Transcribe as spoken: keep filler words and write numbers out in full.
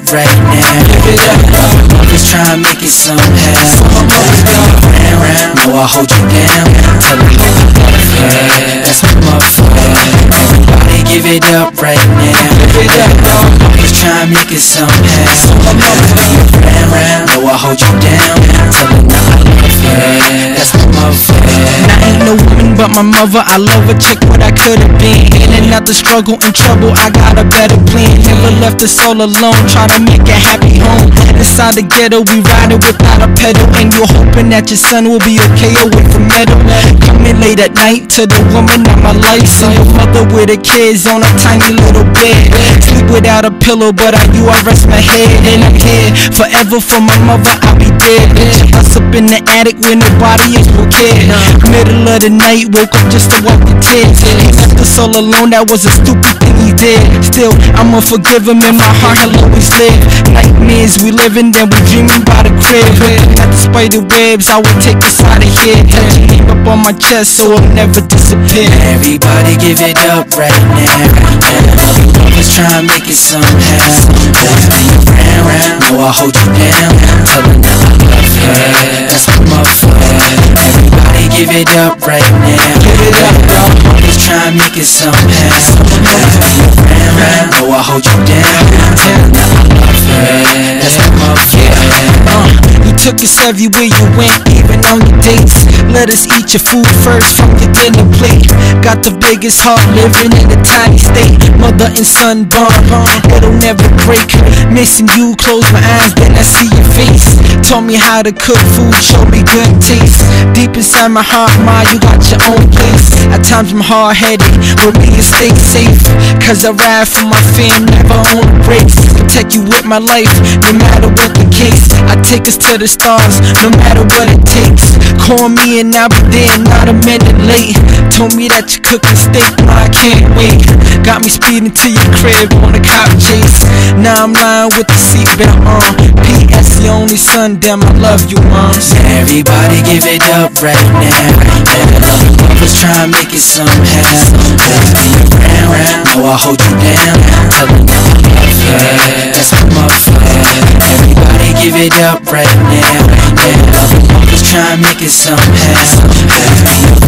up right now. Give it up, motherfuckers try and make it somehow. Round, round, no, I hold you down. Tell them how you love her. That's my motherfucker. Everybody give it up right now. Give it up, motherfuckers try and make it somehow. Round, round, no, I hold you down. Tell them how I love her. That's my motherfucker. I ain't no woman but my mother. I love her, check what I could've been. In and out the struggle and trouble, I got a better plan. Never left us all alone, try to make a happy home. Inside the ghetto, we riding without a pedal. And you're hoping that your son will be okay away from metal. Coming late at night to the woman of my life. See your mother with her kids on a tiny little bed. Sleep without a pillow, but I you I rest my head. And I'm here forever for my mother, I'll be dead. Us up in the attic where nobody else will care. Middle of the night, woke up just to wipe the tears. He left us all alone, that was a stupid thing he did. Still, I'ma forgive him, in my heart he'll always live. Nightmares we living, then we dreaming about a crib. Not the spider webs, I would take us out of here. Touch your name up on my chest so it'll never disappear. Everybody give it up right now. Motherfuckers try and make it somehow. Round, round, no, I hold you down. Tell them that I love her. That's my motherfucker. Everybody give it up right now. Give it up, motherfuckers try and make it somehow. Round, round, no, I hold you down. Tell them that I love her. That's my motherfucker. You took us everywhere you went, even on your dates. Let us eat your food first from your dinner plate. Got the biggest heart living in a tiny state. Mother and son bond, it'll never break. Missing you, close my eyes, then I see your face. Told me how to cook food, show me good taste. Deep inside my heart, ma, you got your own place. At times I'm hard-headed, with me you stay safe. Cause I ride for my fam, never own a brakes. Protect you with my life, no matter what the case. I take us to the stars, no matter what it takes. Call me and I'll be there, not a minute late. Told me that you cooking steak, ma, I can't wait. Got me speeding to your crib on a cop chase. Now I'm lying with the seatbelt on. P S the only son, damn I love you, moms. Everybody give it up right now. Motherfuckers try and make it somehow. Round, round, no, I hold you down. Tell them that I love her. That's my motherfucker. Everybody give it up right now. Motherfuckers try and make it somehow.